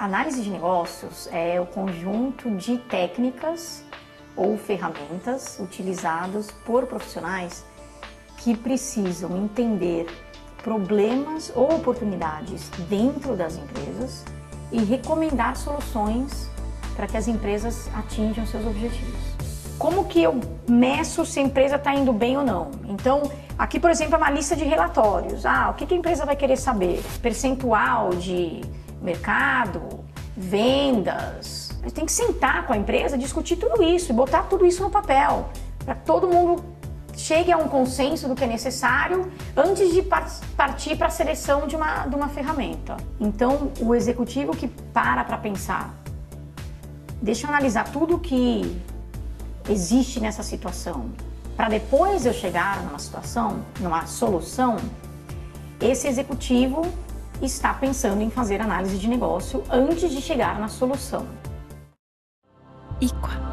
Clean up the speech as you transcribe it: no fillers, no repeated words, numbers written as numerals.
Análise de negócios é o conjunto de técnicas ou ferramentas utilizadas por profissionais que precisam entender problemas ou oportunidades dentro das empresas e recomendar soluções para que as empresas atinjam seus objetivos. Como que eu meço se a empresa está indo bem ou não? Então, aqui, por exemplo, é uma lista de relatórios. O que a empresa vai querer saber? Percentual de mercado, vendas. A gente tem que sentar com a empresa, discutir tudo isso e botar tudo isso no papel, para que todo mundo chegue a um consenso do que é necessário antes de partir para a seleção de uma ferramenta. Então, o executivo que para pensar, deixa eu analisar tudo que existe nessa situação, para depois eu chegar numa solução, esse executivo está pensando em fazer análise de negócio antes de chegar na solução. Iqua.